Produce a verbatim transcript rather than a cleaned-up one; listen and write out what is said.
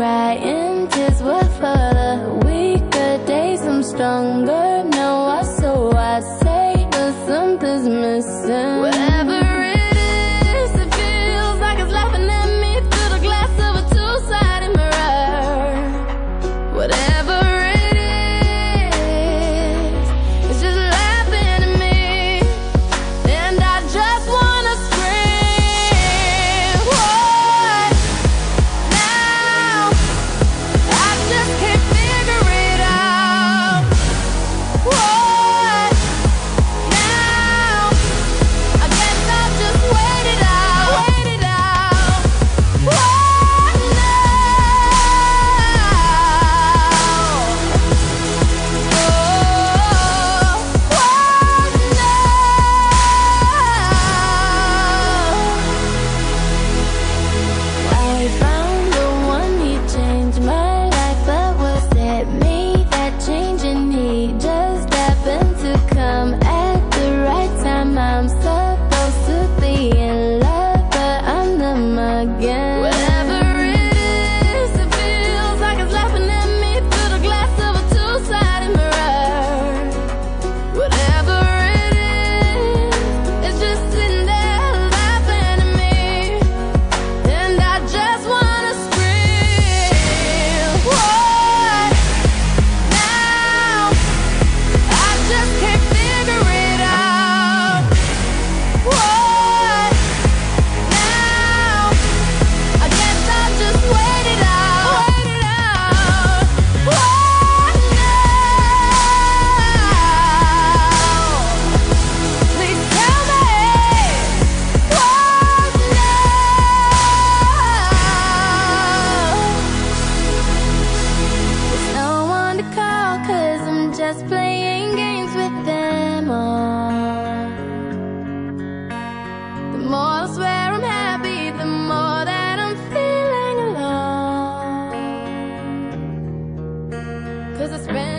crying, tears were for the weaker days. I'm stronger now, I so I say, but something's missing. Whatever it is, it feels like it's laughing at me through the glass of a two-sided mirror. Whatever it is, it's just laughing at me, and I just wanna scream. What now? I just can't figure it out. What now? I guess I'll just wait it out, wait it out. What now? Oh, what now? I found the one, he changed my life, but was it me that changed? And he just happened to come at the right time. I'm supposed to be in love, but I'm them again. Whatever it is, it feels like it's laughing at me through the glass of a two-sided mirror. Whatever it is, it's just sitting there laughing at me, and I just wanna scream. What now? I just can't figure it out. What now? I guess I'll just wait it out, wait it out. What now? Please tell me. What now? There's no one to call, 'cause I'm just playing games with them all. The more I swear I'm happy, the more that I'm feeling alone. 'Cause I spend